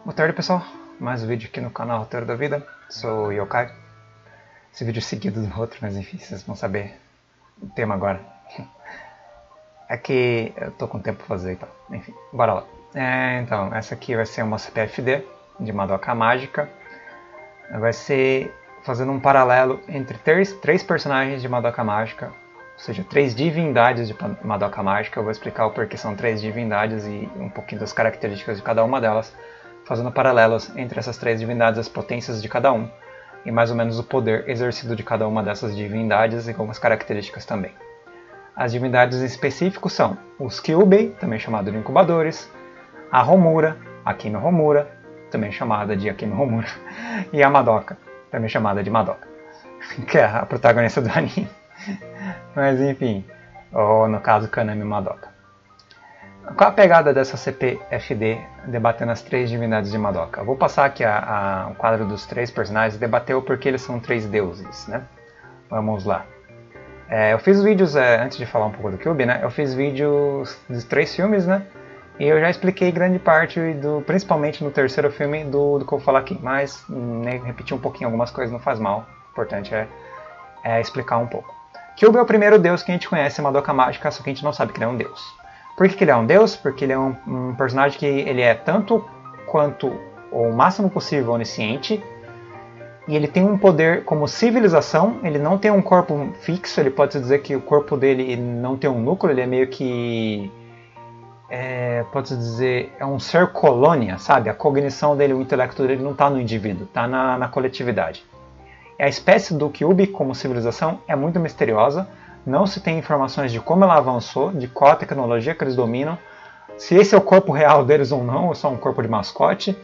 Boa tarde, pessoal. Mais um vídeo aqui no canal Roteiro da Vida. Sou o Yokai. Esse vídeo é seguido do outro, mas enfim, vocês vão saber o tema agora. É que eu tô com tempo pra fazer e tal. Enfim, bora lá. Então, essa aqui vai ser uma CPFD de Madoka Mágica. Vai ser fazendo um paralelo entre três personagens de Madoka Mágica. Ou seja, 3 divindades de Madoka Mágica. Eu vou explicar o porquê são 3 divindades e um pouquinho das características de cada uma delas, fazendo paralelos entre essas 3 divindades, as potências de cada um, e mais ou menos o poder exercido de cada uma dessas divindades e algumas características também. As divindades em específico são os Kyubey, também chamado de incubadores, a Homura, Akime Homura, também chamada de Akime Homura, e a Madoka, também chamada de Madoka, que é a protagonista do anime. Mas enfim, ou no caso Kaname Madoka. Qual a pegada dessa CPFD debatendo as 3 divindades de Madoka? Eu vou passar aqui o quadro dos 3 personagens e debater o porquê eles são 3 deuses, né? Vamos lá. Eu fiz vídeos, antes de falar um pouco do Kyubey, né? Eu fiz vídeos dos 3 filmes, né? E eu já expliquei grande parte, principalmente no terceiro filme, do que eu vou falar aqui. Mas repetir um pouquinho algumas coisas não faz mal. O importante é explicar um pouco. Kyubey é o primeiro deus que a gente conhece em Madoka Mágica, só que a gente não sabe que ele é um deus. Por que ele é um deus? Porque ele é um personagem que ele é tanto quanto o máximo possível onisciente, e ele tem um poder como civilização. Ele não tem um corpo fixo, ele pode dizer que o corpo dele não tem um núcleo, ele é meio que, pode-se dizer, é um ser colônia, sabe? A cognição dele, o intelecto dele não está no indivíduo, está na coletividade. A espécie do Kyubey como civilização é muito misteriosa. Não se tem informações de como ela avançou, de qual a tecnologia que eles dominam, se esse é o corpo real deles ou não, ou só um corpo de mascote,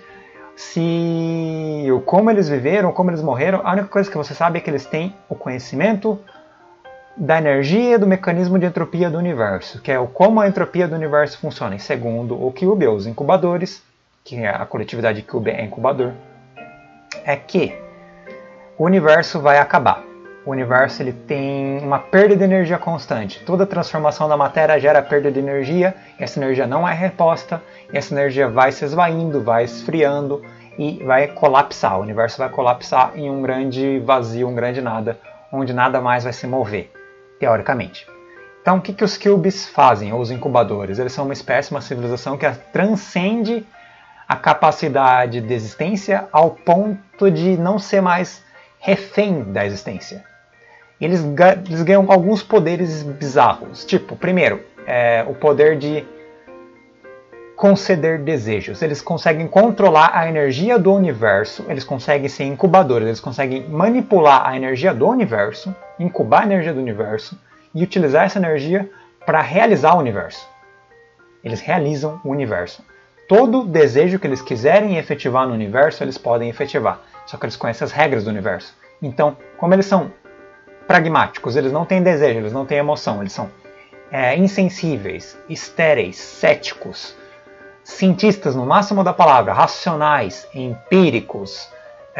como eles viveram, como eles morreram. A única coisa que você sabe é que eles têm o conhecimento da energia e do mecanismo de entropia do universo, que é como a entropia do universo funciona. E segundo o Kyubey, os incubadores, que a coletividade Kyubey é incubador, é que o universo vai acabar. O universo ele tem uma perda de energia constante. Toda transformação da matéria gera perda de energia, e essa energia não é reposta, e essa energia vai se esvaindo, vai esfriando e vai colapsar. O universo vai colapsar em um grande vazio, um grande nada, onde nada mais vai se mover, teoricamente. Então o que os Kyubeys fazem, ou os incubadores? Eles são uma espécie, uma civilização que transcende a capacidade de existência ao ponto de não ser mais refém da existência. Eles ganham alguns poderes bizarros. Tipo, primeiro, o poder de conceder desejos. Eles conseguem controlar a energia do universo, eles conseguem ser incubadores, eles conseguem manipular a energia do universo, incubar a energia do universo e utilizar essa energia para realizar o universo. Eles realizam o universo. Todo desejo que eles quiserem efetivar no universo, eles podem efetivar. Só que eles conhecem as regras do universo. Então, como eles são pragmáticos, eles não têm desejo, eles não têm emoção, eles são insensíveis, estéreis, céticos, cientistas no máximo da palavra, racionais, empíricos,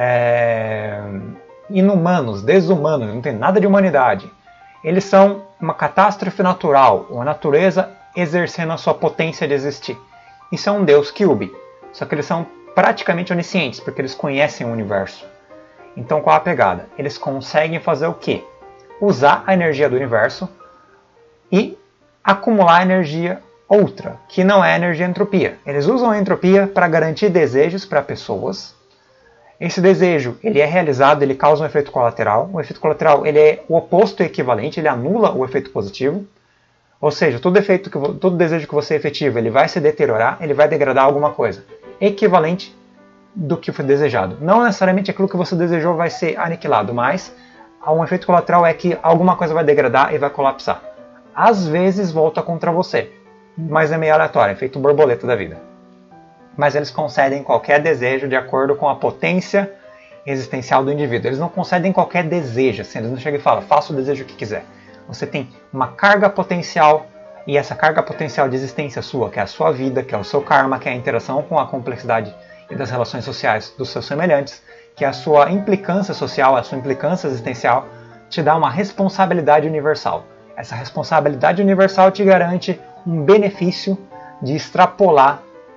inumanos, desumanos, não tem nada de humanidade. Eles são uma catástrofe natural, uma natureza exercendo a sua potência de existir. Isso é um deus Kyubey, só que eles são praticamente oniscientes, porque eles conhecem o universo. Então qual a pegada? Eles conseguem fazer o quê? Usar a energia do universo e acumular energia outra, que não é a energia entropia. Eles usam a entropia para garantir desejos para pessoas. Esse desejo ele é realizado, ele causa um efeito colateral. O efeito colateral ele é o oposto equivalente, ele anula o efeito positivo. Ou seja, todo desejo que você efetiva ele vai se deteriorar, ele vai degradar alguma coisa equivalente do que foi desejado. Não necessariamente aquilo que você desejou vai ser aniquilado, mas um efeito colateral é que alguma coisa vai degradar e vai colapsar. Às vezes volta contra você, mas é meio aleatório, é feito borboleta da vida. Mas eles concedem qualquer desejo de acordo com a potência existencial do indivíduo. Eles não concedem qualquer desejo, assim, eles não chegam e falam, faça o desejo que quiser. Você tem uma carga potencial, e essa carga potencial de existência sua, que é a sua vida, que é o seu karma, que é a interação com a complexidade e das relações sociais dos seus semelhantes, que é a sua implicância social, a sua implicância existencial, te dá uma responsabilidade universal. Essa responsabilidade universal te garante um benefício de extrapolar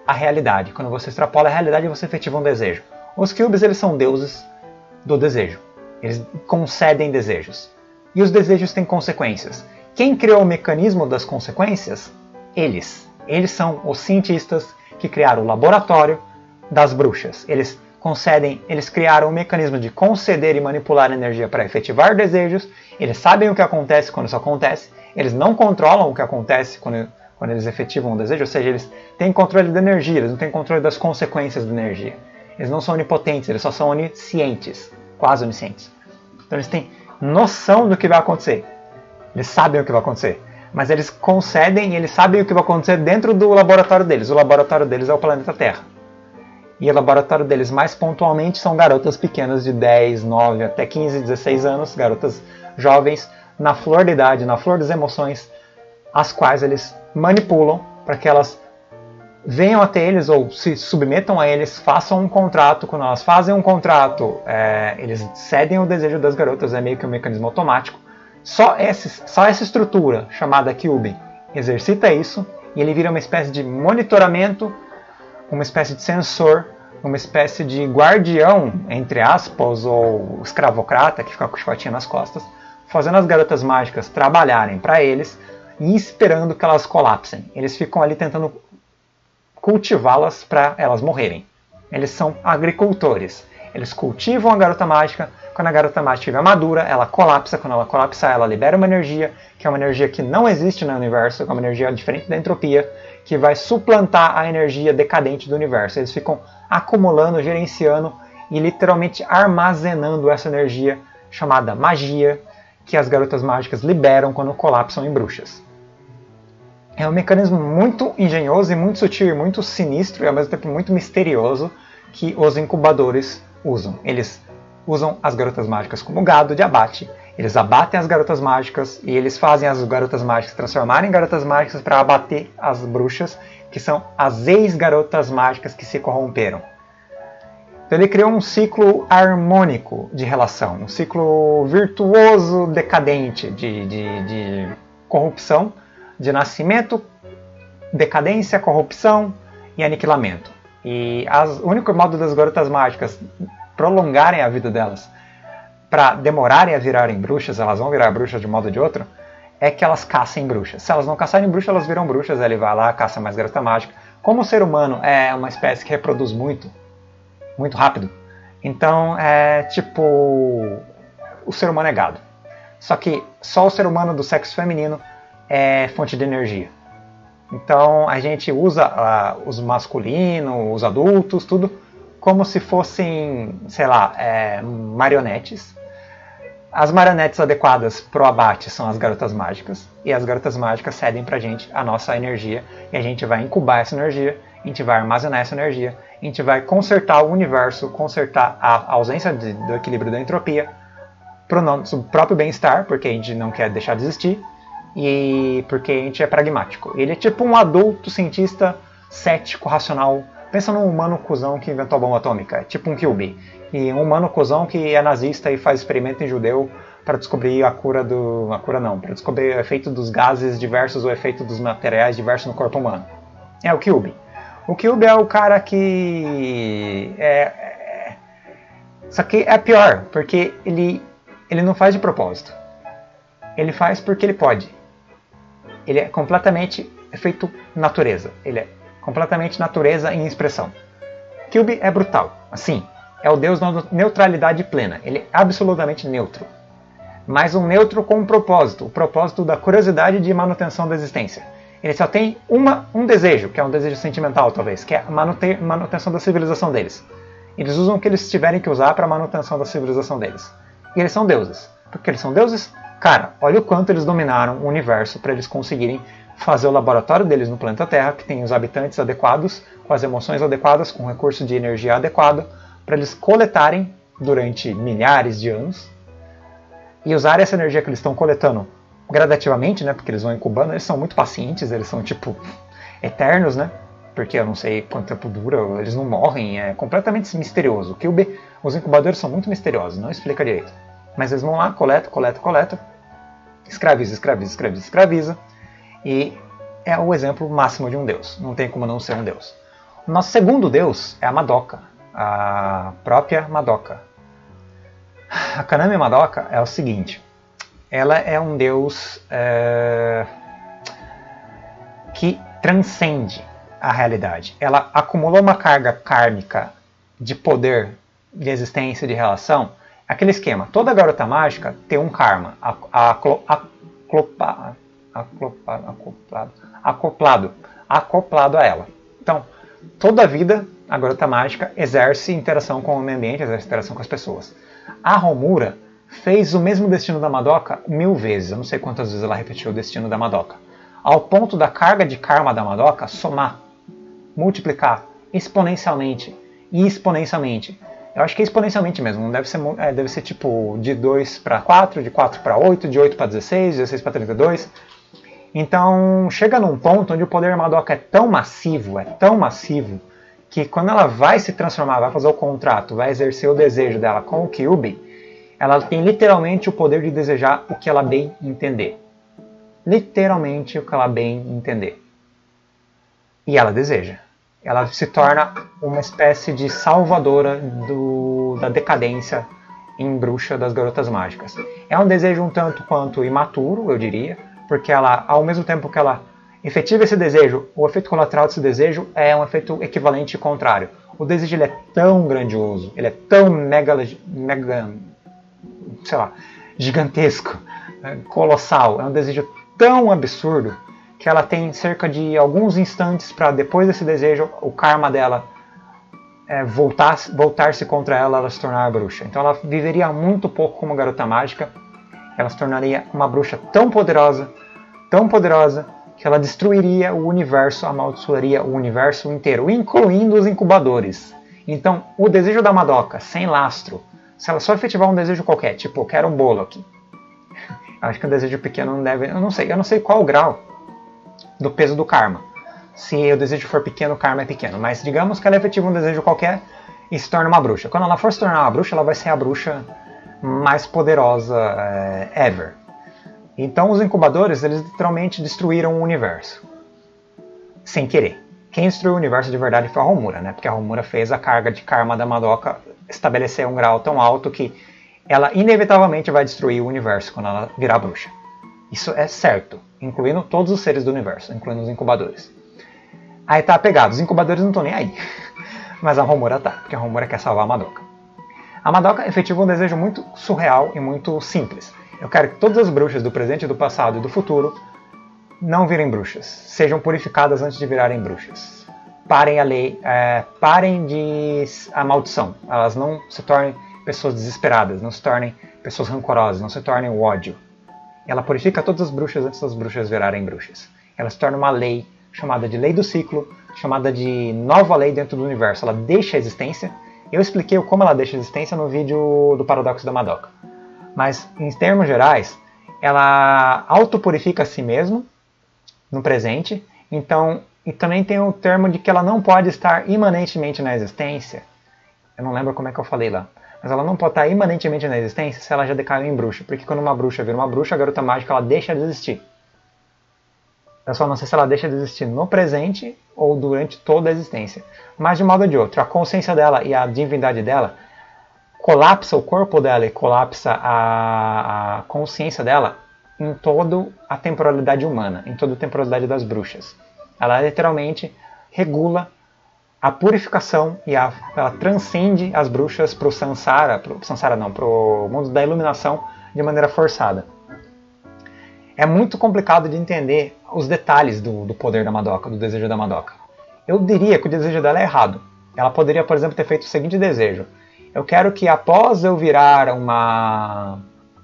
a realidade. Quando você extrapola a realidade, você efetiva um desejo. Os Cubes, eles são deuses do desejo. Eles concedem desejos. E os desejos têm consequências. Quem criou o mecanismo das consequências? Eles. Eles são os cientistas que criaram o laboratório das bruxas. Eles criaram um mecanismo de conceder e manipular energia para efetivar desejos. Eles sabem o que acontece quando isso acontece. Eles não controlam o que acontece quando eles efetivam um desejo. Ou seja, eles têm controle da energia, eles não têm controle das consequências da energia. Eles não são onipotentes, eles só são oniscientes, quase oniscientes. Então eles têm noção do que vai acontecer. Eles sabem o que vai acontecer. Mas eles concedem e eles sabem o que vai acontecer dentro do laboratório deles. O laboratório deles é o planeta Terra. E o laboratório deles, mais pontualmente, são garotas pequenas de 10, 9, até 15, 16 anos, garotas jovens, na flor da idade, na flor das emoções, as quais eles manipulam para que elas venham até eles ou se submetam a eles, façam um contrato. Quando elas fazem um contrato, eles cedem o desejo das garotas, é meio que um mecanismo automático. Só essa estrutura, chamada Cube, exercita isso e ele vira uma espécie de monitoramento, uma espécie de sensor, uma espécie de guardião, entre aspas, ou escravocrata, que fica com o chicotinho nas costas, fazendo as garotas mágicas trabalharem para eles e esperando que elas colapsem. Eles ficam ali tentando cultivá-las para elas morrerem. Eles são agricultores. Eles cultivam a garota mágica. Quando a garota mágica estiver madura, ela colapsa. Quando ela colapsar, ela libera uma energia, que é uma energia que não existe no universo, que é uma energia diferente da entropia, que vai suplantar a energia decadente do universo. Eles ficam acumulando, gerenciando e literalmente armazenando essa energia chamada magia, que as garotas mágicas liberam quando colapsam em bruxas. É um mecanismo muito engenhoso e muito sutil e muito sinistro e ao mesmo tempo muito misterioso que os incubadores usam. Eles usam as garotas mágicas como gado de abate, eles abatem as garotas mágicas e eles fazem as garotas mágicas transformarem em garotas mágicas para abater as bruxas, que são as ex-garotas mágicas que se corromperam. Então ele criou um ciclo harmônico de relação, um ciclo virtuoso decadente de corrupção, de nascimento, decadência, corrupção e aniquilamento. E o único modo das garotas mágicas prolongarem a vida delas, para demorarem a virarem bruxas, elas vão virar bruxas de um modo ou de outro, é que elas caçem bruxas. Se elas não caçarem bruxas, elas viram bruxas, ele vai lá, caça mais garota mágica. Como o ser humano é uma espécie que reproduz muito rápido, então é tipo, o ser humano é gado. Só que só o ser humano do sexo feminino é fonte de energia. Então a gente usa os masculinos, os adultos, tudo como se fossem, sei lá, marionetes. As marionetes adequadas para o abate são as garotas mágicas, e as garotas mágicas cedem para a gente a nossa energia, e a gente vai incubar essa energia, a gente vai armazenar essa energia, a gente vai consertar o universo, consertar a ausência do equilíbrio da entropia, para o nosso próprio bem-estar, porque a gente não quer deixar de existir, e porque a gente é pragmático. Ele é tipo um adulto cientista cético, racional. Pensa num humano cuzão que inventou a bomba atômica, é tipo um Cube. E um humano cuzão que é nazista e faz experimento em judeu para descobrir para descobrir o efeito dos gases diversos, o efeito dos materiais diversos no corpo humano. É o Cube. O Cube é o cara que só que é pior, porque ele não faz de propósito. Ele faz porque ele pode. Ele é completamente efeito natureza. Ele é completamente natureza em expressão. Cube é brutal. Assim, é o deus da neutralidade plena. Ele é absolutamente neutro. Mas um neutro com um propósito. O propósito da curiosidade de manutenção da existência. Ele só tem um desejo, que é um desejo sentimental talvez, que é a manutenção da civilização deles. Eles usam o que eles tiverem que usar para a manutenção da civilização deles. E eles são deuses. Porque eles são deuses? Cara, olha o quanto eles dominaram o universo para eles conseguirem fazer o laboratório deles no planeta Terra, que tem os habitantes adequados, com as emoções adequadas, com o recurso de energia adequado, para eles coletarem durante milhares de anos e usar essa energia que eles estão coletando gradativamente, né, porque eles vão incubando. Eles são muito pacientes, eles são tipo eternos, né, porque eu não sei quanto tempo dura, eles não morrem, é completamente misterioso. Os incubadores são muito misteriosos, não explica direito. Mas eles vão lá, coleta, escraviza, e é o exemplo máximo de um deus. Não tem como não ser um deus. Nosso segundo deus é a Madoka, a própria Madoka. A Kaname Madoka é o seguinte, ela é um deus que transcende a realidade. Ela acumulou uma carga kármica de poder, de existência, de relação. Aquele esquema, toda garota mágica tem um karma acoplado a ela. Então, toda a vida, a garota mágica exerce interação com o meio ambiente, exerce interação com as pessoas. A Homura fez o mesmo destino da Madoka 1000 vezes. Eu não sei quantas vezes ela repetiu o destino da Madoka. Ao ponto da carga de karma da Madoka somar, multiplicar exponencialmente e exponencialmente. Eu acho que é exponencialmente mesmo, não deve ser tipo de 2 para 4, de 4 para 8, de 8 para 16, de 16 para 32. Então chega num ponto onde o poder da Madoka é tão massivo, que quando ela vai se transformar, vai fazer o contrato, vai exercer o desejo dela com o Kyuubi, ela tem literalmente o poder de desejar o que ela bem entender. Literalmente o que ela bem entender. E ela deseja. Ela se torna uma espécie de salvadora da decadência em bruxa das garotas mágicas. É um desejo um tanto quanto imaturo, eu diria, porque ela, ao mesmo tempo que ela efetiva esse desejo, o efeito colateral desse desejo é um efeito equivalente e contrário. O desejo ele é tão grandioso, ele é tão gigantesco, colossal, é um desejo tão absurdo que ela tem cerca de alguns instantes para depois desse desejo, o karma dela voltar-se contra ela, ela se tornar bruxa. Então ela viveria muito pouco como garota mágica, ela se tornaria uma bruxa tão poderosa, que ela destruiria o universo, amaldiçoaria o universo inteiro, incluindo os incubadores. Então o desejo da Madoka, sem lastro, se ela só efetivar um desejo qualquer, tipo, eu quero um bolo aqui. Acho que um desejo pequeno não deve... Eu não sei qual o grau do peso do karma. Se o desejo for pequeno, o karma é pequeno. Mas digamos que ela efetiva um desejo qualquer e se torna uma bruxa. Quando ela for se tornar uma bruxa, ela vai ser a bruxa mais poderosa ever. Então os incubadores, eles literalmente destruíram o universo. Sem querer. Quem destruiu o universo de verdade foi a Homura, né? Porque a Homura fez a carga de karma da Madoka estabelecer um grau tão alto que ela inevitavelmente vai destruir o universo quando ela virar bruxa. Isso é certo, incluindo todos os seres do universo, incluindo os incubadores. Aí tá pegado, os incubadores não estão nem aí. Mas a Homura tá, porque a Homura quer salvar a Madoka. A Madoka efetiva um desejo muito surreal e muito simples. Eu quero que todas as bruxas do presente, do passado e do futuro não virem bruxas. Sejam purificadas antes de virarem bruxas. Parem a lei, parem de a maldição. Elas não se tornem pessoas desesperadas, não se tornem pessoas rancorosas, não se tornem o ódio. Ela purifica todas as bruxas antes das bruxas virarem bruxas. Ela se torna uma lei chamada de lei do ciclo, chamada de nova lei dentro do universo. Ela deixa a existência. Eu expliquei como ela deixa a existência no vídeo do Paradoxo da Madoka. Mas, em termos gerais, ela autopurifica a si mesma no presente. Então, e também tem o termo de que ela não pode estar imanentemente na existência. Eu não lembro como é que eu falei lá. Mas ela não pode estar imanentemente na existência se ela já decaiu em bruxa. Porque quando uma bruxa vira uma bruxa, a garota mágica ela deixa de existir. Eu só não sei se ela deixa de existir no presente ou durante toda a existência. Mas de um modo ou de outro, a consciência dela e a divindade dela colapsa o corpo dela e colapsa a consciência dela em toda a temporalidade humana, em toda a temporalidade das bruxas. Ela literalmente regula a purificação e ela transcende as bruxas para o Sansara, para o mundo da iluminação de maneira forçada. É muito complicado de entender os detalhes do poder da Madoka, do desejo da Madoka. Eu diria que o desejo dela é errado. Ela poderia, por exemplo, ter feito o seguinte desejo. Eu quero que após eu virar uma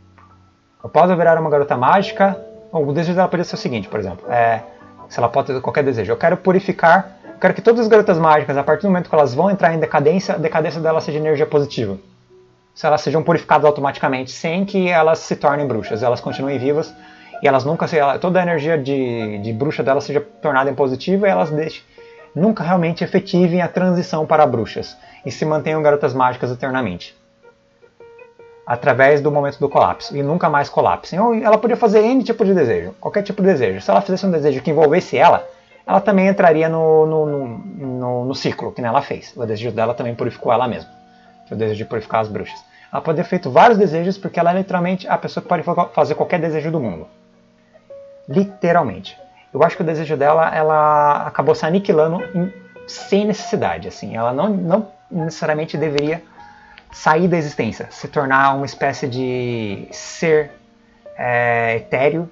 garota mágica, o desejo dela poderia ser o seguinte, por exemplo. Se ela pode ter qualquer desejo. Eu quero purificar, quero que todas as garotas mágicas, a partir do momento que elas vão entrar em decadência, a decadência delas seja energia positiva. Se elas sejam purificadas automaticamente, sem que elas se tornem bruxas. Elas continuem vivas e elas nunca toda a energia de bruxa delas seja tornada em positiva e elas nunca realmente efetivem a transição para bruxas e se mantenham garotas mágicas eternamente. Através do momento do colapso. E nunca mais colapsem. Ou ela podia fazer N tipo de desejo. Qualquer tipo de desejo. Se ela fizesse um desejo que envolvesse ela ela também entraria no ciclo que ela fez. O desejo dela também purificou ela mesma. O desejo de purificar as bruxas. Ela pode ter feito vários desejos porque ela é literalmente a pessoa que pode fazer qualquer desejo do mundo. Literalmente. Eu acho que o desejo dela, ela acabou se aniquilando sem necessidade. Assim. Ela não necessariamente deveria sair da existência, se tornar uma espécie de ser etéreo,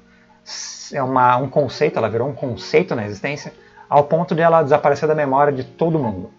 um conceito, ela virou um conceito na existência, ao ponto de ela desaparecer da memória de todo mundo.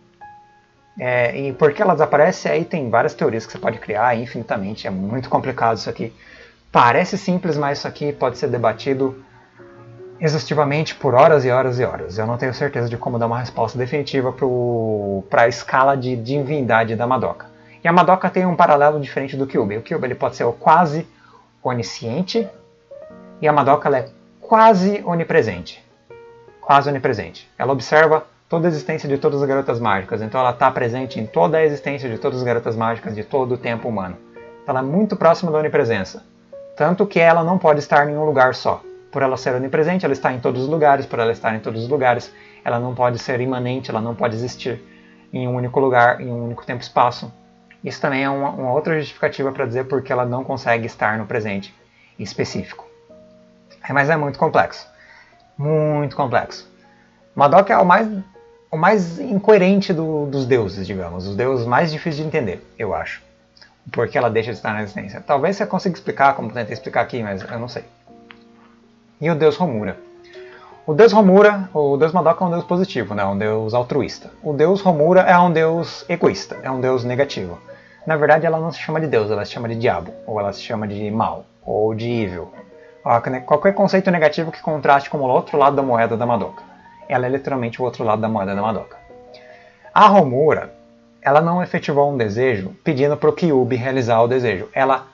E por que ela desaparece? Aí tem várias teorias que você pode criar infinitamente, é muito complicado isso aqui. Parece simples, mas isso aqui pode ser debatido exaustivamente por horas e horas e horas. Eu não tenho certeza de como dar uma resposta definitiva para a escala de divindade da Madoka. E a Madoka tem um paralelo diferente do Kyuubi. O Kyuubi ele pode ser o quase onisciente, e a Madoka ela é quase onipresente. Quase onipresente. Ela observa toda a existência de todas as garotas mágicas, então ela está presente em toda a existência de todas as garotas mágicas de todo o tempo humano. Então ela é muito próxima da onipresença. Tanto que ela não pode estar em um lugar só. Por ela ser onipresente, ela está em todos os lugares. Por ela estar em todos os lugares, ela não pode ser imanente, ela não pode existir em um único lugar, em um único tempo e espaço. Isso também é uma outra justificativa para dizer porque ela não consegue estar no presente específico. Mas é muito complexo. Muito complexo. Madoka é o mais incoerente dos deuses, digamos. Os deuses mais difíceis de entender, eu acho. Porque ela deixa de estar na existência. Talvez você consiga explicar, como tentei explicar aqui, mas eu não sei. E o deus Homura. O deus Madoka é um deus positivo, né? Um deus altruísta. O deus Homura é um deus egoísta, é um deus negativo. Na verdade, ela não se chama de deus, ela se chama de diabo, ou ela se chama de mal, ou de evil. Qualquer conceito negativo que contraste com o outro lado da moeda da Madoka. Ela é literalmente o outro lado da moeda da Madoka. A Homura, ela não efetivou um desejo pedindo para o Kyuubi realizar o desejo.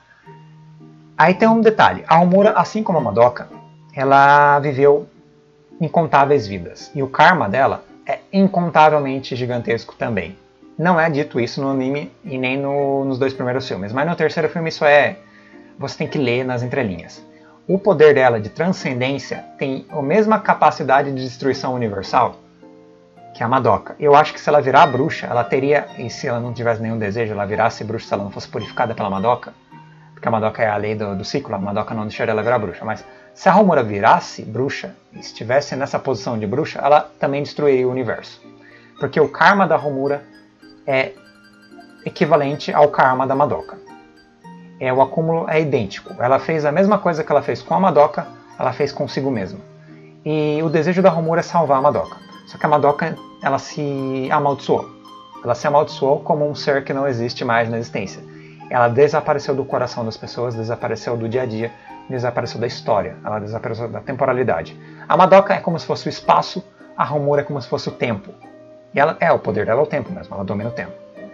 Aí tem um detalhe. A Homura, assim como a Madoka, ela viveu incontáveis vidas. E o karma dela é incontavelmente gigantesco também. Não é dito isso no anime e nem nos dois primeiros filmes. Mas no terceiro filme você tem que ler nas entrelinhas. O poder dela de transcendência tem a mesma capacidade de destruição universal que a Madoka. Eu acho que se ela virar bruxa, ela teria, e se ela não tivesse nenhum desejo, ela virasse bruxa se ela não fosse purificada pela Madoka, porque a Madoka é a lei do ciclo, a Madoka não deixaria ela virar bruxa. Mas se a Homura virasse bruxa, e estivesse nessa posição de bruxa, ela também destruiria o universo. Porque o karma da Homura é equivalente ao karma da Madoka. O acúmulo é idêntico. Ela fez a mesma coisa que ela fez com a Madoka, ela fez consigo mesma. E o desejo da Homura é salvar a Madoka. Só que a Madoka, ela se amaldiçoou. Ela se amaldiçoou como um ser que não existe mais na existência. Ela desapareceu do coração das pessoas, desapareceu do dia a dia, desapareceu da história, ela desapareceu da temporalidade. A Madoka é como se fosse o espaço, a Homura é como se fosse o tempo. E o poder dela é o tempo mesmo, ela domina o tempo.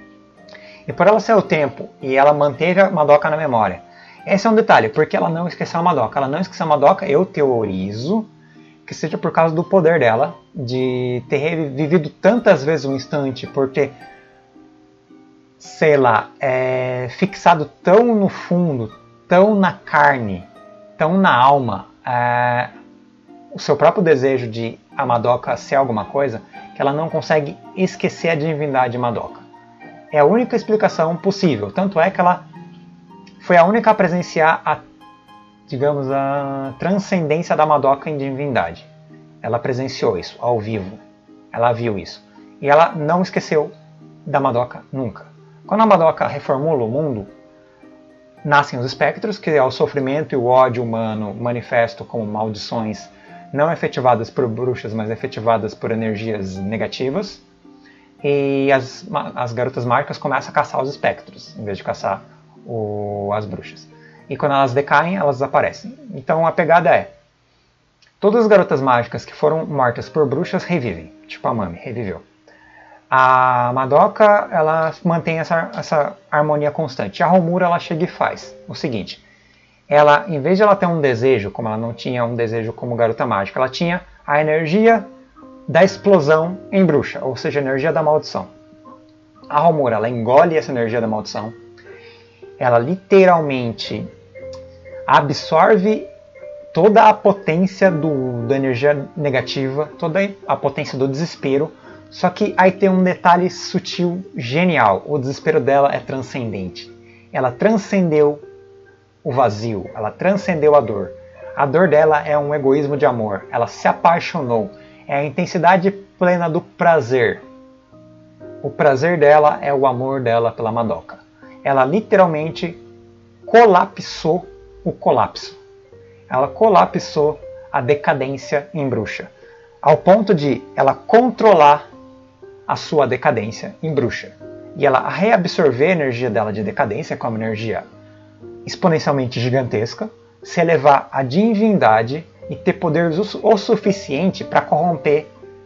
E por ela ser o tempo, e ela manteve a Madoka na memória. Esse é um detalhe, porque ela não esqueceu a Madoka. Ela não esqueceu a Madoka, eu teorizo que seja por causa do poder dela, de ter revivido tantas vezes um instante, por ter, sei lá, fixado tão no fundo, tão na carne, tão na alma, o seu próprio desejo de a Madoka ser alguma coisa, que ela não consegue esquecer a divindade de Madoka. É a única explicação possível. Tanto é que ela foi a única a presenciar a transcendência da Madoka em divindade. Ela presenciou isso ao vivo. Ela viu isso. E ela não esqueceu da Madoka nunca. Quando a Madoka reformula o mundo, nascem os espectros, que é o sofrimento e o ódio humano manifesto como maldições não efetivadas por bruxas, mas efetivadas por energias negativas. E as garotas mágicas começam a caçar os espectros, em vez de caçar as bruxas. E quando elas decaem, elas desaparecem. Então a pegada todas as garotas mágicas que foram mortas por bruxas revivem. Tipo a Mami, reviveu. A Madoka, ela mantém essa harmonia constante. A Homura, ela chega e faz o seguinte. Ela, em vez de ela ter um desejo, como ela não tinha um desejo como garota mágica, ela tinha a energia da explosão em bruxa, ou seja, a energia da maldição. A Homura, ela engole essa energia da maldição, ela literalmente absorve toda a potência da energia negativa, toda a potência do desespero. Só que aí tem um detalhe sutil, genial. O desespero dela é transcendente. Ela transcendeu o vazio, ela transcendeu a dor. A dor dela é um egoísmo de amor. Ela se apaixonou. É a intensidade plena do prazer. O prazer dela é o amor dela pela Madoka. Ela literalmente colapsou o colapso. Ela colapsou a decadência em bruxa. Ao ponto de ela controlar a sua decadência em bruxa. E ela reabsorver a energia dela de decadência, como energia exponencialmente gigantesca, se elevar à divindade e ter poder o suficiente para corromper.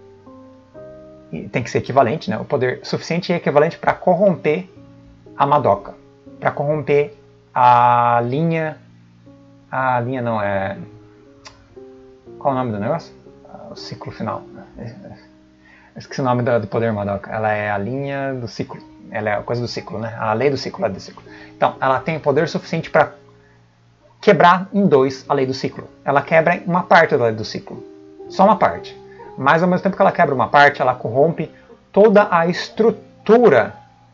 E tem que ser equivalente, né? O poder suficiente e equivalente para corromper a Madoka. Para corromper a linha. A linha não é. Qual é o nome do negócio? O ciclo final. Esqueci o nome do poder Madoka. Ela é a linha do ciclo. Ela é a coisa do ciclo, né? A lei do ciclo, a lei do ciclo. Então, ela tem poder suficiente para quebrar em dois a lei do ciclo. Ela quebra uma parte da lei do ciclo. Só uma parte. Mas ao mesmo tempo que ela quebra uma parte, ela corrompe toda a estrutura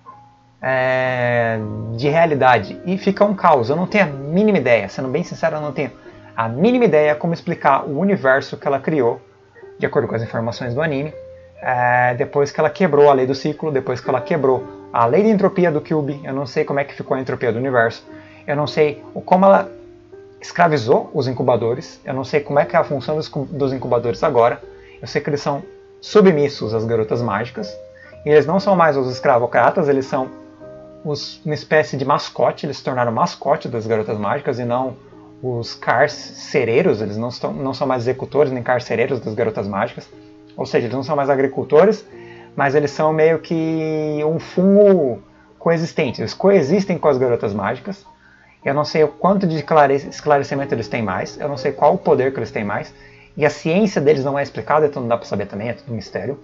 de realidade. E fica um caos. Eu não tenho a mínima ideia. Sendo bem sincero, eu não tenho a mínima ideia como explicar o universo que ela criou, de acordo com as informações do anime, depois que ela quebrou a lei do ciclo, depois que ela quebrou a lei de entropia do Cube. Eu não sei como é que ficou a entropia do universo. Eu não sei como ela escravizou os incubadores. Eu não sei como é que é a função dos incubadores agora. Eu sei que eles são submissos às garotas mágicas. E eles não são mais os escravocratas, eles são uma espécie de mascote. Eles se tornaram mascote das garotas mágicas e não os carcereiros. Eles não são mais executores nem carcereiros das garotas mágicas. Ou seja, eles não são mais agricultores, mas eles são meio que um fungo coexistente. Eles coexistem com as garotas mágicas. Eu não sei o quanto de esclarecimento eles têm mais. Eu não sei qual o poder que eles têm mais. E a ciência deles não é explicada, então não dá para saber também, é tudo um mistério.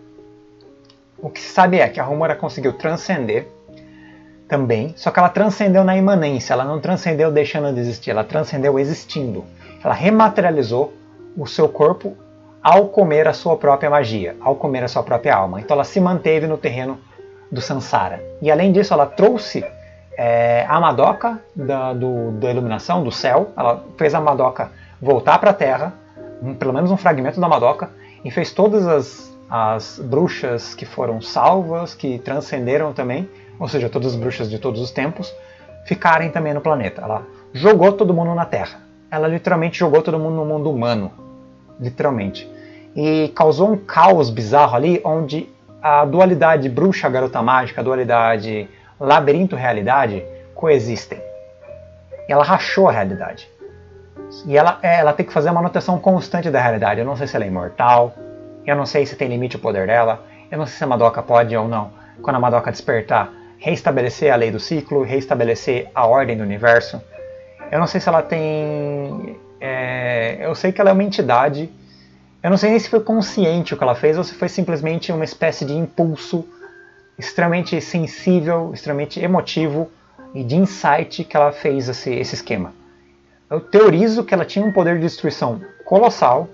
O que se sabe é que a Homura conseguiu transcender também, só que ela transcendeu na imanência, ela não transcendeu deixando de existir, ela transcendeu existindo. Ela rematerializou o seu corpo ao comer a sua própria magia, ao comer a sua própria alma. Então ela se manteve no terreno do Sansara. E além disso, ela trouxe a Madoka da iluminação, do céu. Ela fez a Madoka voltar para a Terra, pelo menos um fragmento da Madoka, e fez todas as bruxas que foram salvas, que transcenderam também, ou seja, todas as bruxas de todos os tempos, ficarem também no planeta. Ela jogou todo mundo na Terra. Ela literalmente jogou todo mundo no mundo humano. Literalmente. E causou um caos bizarro ali, onde a dualidade bruxa-garota mágica, a dualidade labirinto-realidade coexistem. E ela rachou a realidade. E ela tem que fazer a manutenção constante da realidade. Eu não sei se ela é imortal, eu não sei se tem limite o poder dela, eu não sei se a Madoka pode ou não, quando a Madoka despertar, reestabelecer a lei do ciclo, reestabelecer a ordem do universo. Eu não sei se ela tem... eu sei que ela é uma entidade. Eu não sei nem se foi consciente o que ela fez ou se foi simplesmente uma espécie de impulso extremamente sensível, extremamente emotivo e de insight que ela fez esse esquema. Eu teorizo que ela tinha um poder de destruição colossal,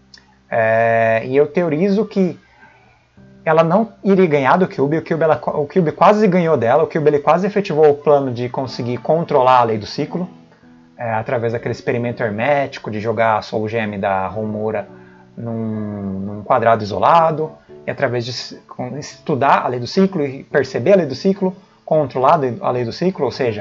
e eu teorizo que ela não iria ganhar do Cube. O Cube quase ganhou dela, o Cube ele quase efetivou o plano de conseguir controlar a lei do ciclo, através daquele experimento hermético de jogar a Soul Gem da Homura num quadrado isolado, e através de estudar a lei do ciclo e perceber a lei do ciclo, controlar a lei do ciclo, ou seja,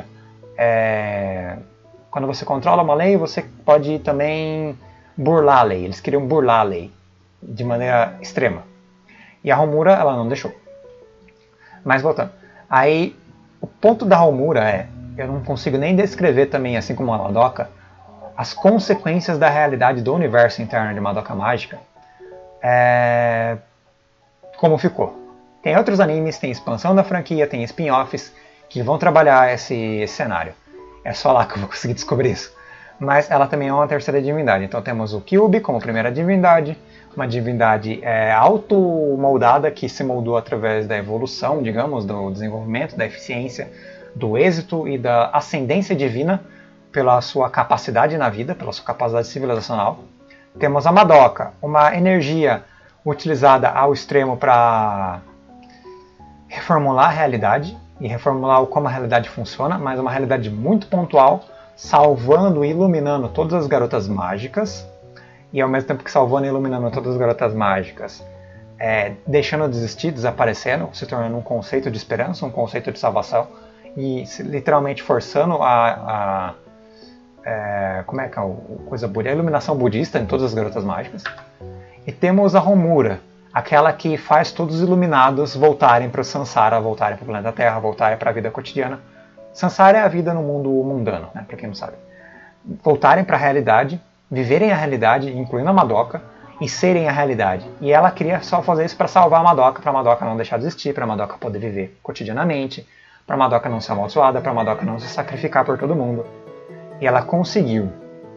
quando você controla uma lei, você pode também burlar a lei. Eles queriam burlar a lei de maneira extrema. E a Homura, ela não deixou. Mas voltando. Aí, o ponto da Homura eu não consigo nem descrever também, assim como a Madoka, as consequências da realidade do universo interno de Madoka Mágica, como ficou. Tem outros animes, tem expansão da franquia, tem spin-offs que vão trabalhar esse cenário. É só lá que eu vou conseguir descobrir isso. Mas ela também é uma terceira divindade. Então temos o Kyuubi como primeira divindade, uma divindade auto-moldada que se moldou através da evolução, digamos, do desenvolvimento, da eficiência, do êxito e da ascendência divina, pela sua capacidade na vida, pela sua capacidade civilizacional. Temos a Madoka, uma energia utilizada ao extremo para reformular a realidade e reformular como a realidade funciona, mas uma realidade muito pontual, salvando e iluminando todas as garotas mágicas, e ao mesmo tempo que salvando e iluminando todas as garotas mágicas, deixando de existir, desaparecendo, se tornando um conceito de esperança, um conceito de salvação, e literalmente forçando como é que é a iluminação budista em todas as garotas mágicas. E temos a Homura, aquela que faz todos os iluminados voltarem para o Sansara, voltarem para o planeta Terra, voltarem para a vida cotidiana. Sansara é a vida no mundo mundano, né, para quem não sabe. Voltarem para a realidade, viverem a realidade, incluindo a Madoka, e serem a realidade. E ela queria só fazer isso para salvar a Madoka não deixar de existir, para a Madoka poder viver cotidianamente, para a Madoka não ser amaldiçoada, para a Madoka não se sacrificar por todo mundo. E ela conseguiu.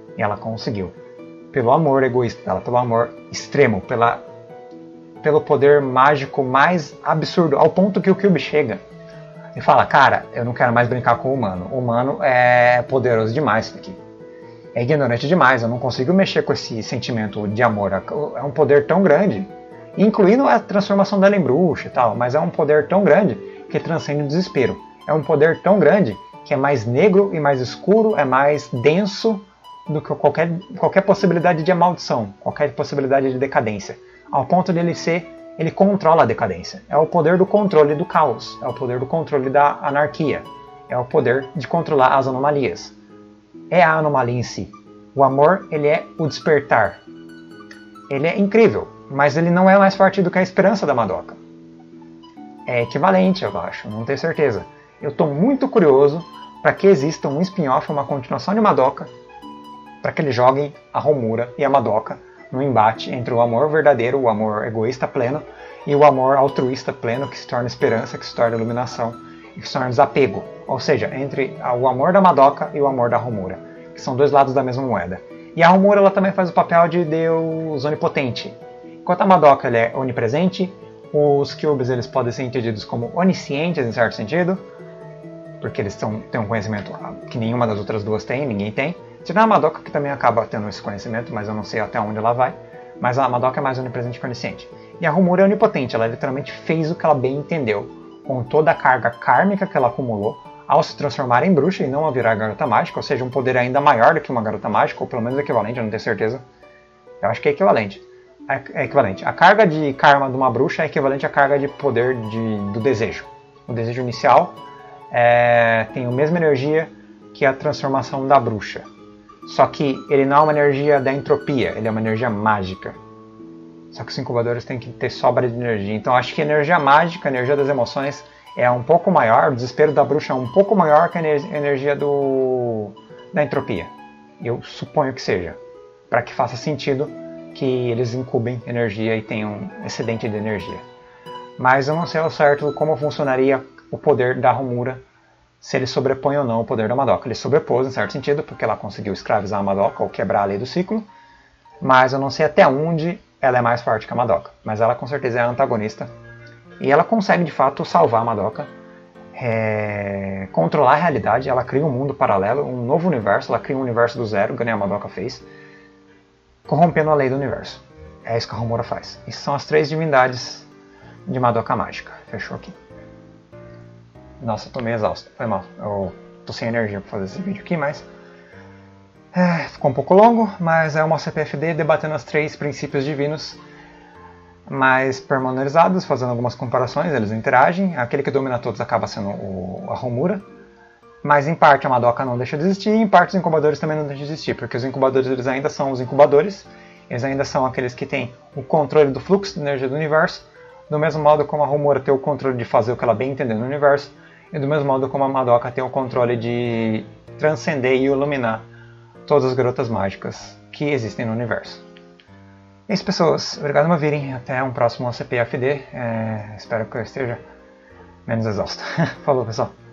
Pelo amor egoísta dela, pelo amor extremo, pelo poder mágico mais absurdo, ao ponto que o Kyuubi chega e fala, cara, eu não quero mais brincar com o humano. O humano é poderoso demais isso daqui. É ignorante demais, eu não consigo mexer com esse sentimento de amor. É um poder tão grande, incluindo a transformação dela em bruxa e tal, mas é um poder tão grande que transcende o desespero. É um poder tão grande que é mais negro e mais escuro, é mais denso do que qualquer possibilidade de maldição, qualquer possibilidade de decadência. Ao ponto de ele controla a decadência. É o poder do controle do caos, é o poder do controle da anarquia, é o poder de controlar as anomalias. É a anomalia em si. O amor, ele é o despertar. Ele é incrível, mas ele não é mais forte do que a esperança da Madoka. É equivalente, eu acho, não tenho certeza. Eu estou muito curioso para que exista um spin-off, uma continuação de Madoka, para que eles joguem a Homura e a Madoka no embate entre o amor verdadeiro, o amor egoísta pleno, e o amor altruísta pleno, que se torna esperança, que se torna iluminação, e que se torna desapego. Ou seja, entre o amor da Madoka e o amor da Homura, que são dois lados da mesma moeda. E a Homura ela também faz o papel de Deus onipotente. Enquanto a Madoka ela é onipresente, os Kyubis eles podem ser entendidos como oniscientes em certo sentido, porque eles têm um conhecimento que nenhuma das outras duas tem, ninguém tem. Tirando a Madoka, que também acaba tendo esse conhecimento, mas eu não sei até onde ela vai. Mas a Madoka é mais onipresente que onisciente. E a Homura é onipotente, ela literalmente fez o que ela bem entendeu, com toda a carga kármica que ela acumulou, ao se transformar em bruxa e não a virar garota mágica, ou seja, um poder ainda maior do que uma garota mágica, ou pelo menos equivalente, eu não tenho certeza. Eu acho que é equivalente. É equivalente. A carga de karma de uma bruxa é equivalente à carga de poder do desejo. O desejo inicial tem a mesma energia que a transformação da bruxa. Só que ele não é uma energia da entropia, ele é uma energia mágica. Só que os incubadores têm que ter sobra de energia. Então acho que a energia mágica, a energia das emoções é um pouco maior, o desespero da bruxa é um pouco maior que a energia da entropia. Eu suponho que seja. Para que faça sentido que eles incubem energia e tenham excedente de energia. Mas eu não sei ao certo como funcionaria o poder da Homura, se ele sobrepõe ou não o poder da Madoka. Ele sobrepôs em certo sentido, porque ela conseguiu escravizar a Madoka ou quebrar a lei do ciclo, mas eu não sei até onde ela é mais forte que a Madoka. Mas ela com certeza é a antagonista, e ela consegue de fato salvar a Madoka, controlar a realidade, ela cria um mundo paralelo, um novo universo, ela cria um universo do zero, que nem a Madoka fez, corrompendo a lei do universo. É isso que a Homura faz. Essas são as 3 divindades de Madoka Mágica. Fechou aqui. Nossa, eu tô meio exausto, foi mal. Eu tô sem energia pra fazer esse vídeo aqui, mas... ficou um pouco longo, mas é uma CPFD debatendo os 3 princípios divinos mais pormenorizados, fazendo algumas comparações, eles interagem. Aquele que domina todos acaba sendo a Homura. Mas em parte a Madoka não deixa de existir, e em parte os incubadores também não deixam de existir, porque os incubadores eles ainda são os incubadores, eles ainda são aqueles que têm o controle do fluxo de energia do universo, do mesmo modo como a Homura tem o controle de fazer o que ela bem entender no universo, e do mesmo modo como a Madoka tem o controle de transcender e iluminar todas as garotas mágicas que existem no universo. É isso, pessoas. Obrigado por me virem. Até um próximo CPFD. Espero que eu esteja menos exausto. Falou, pessoal.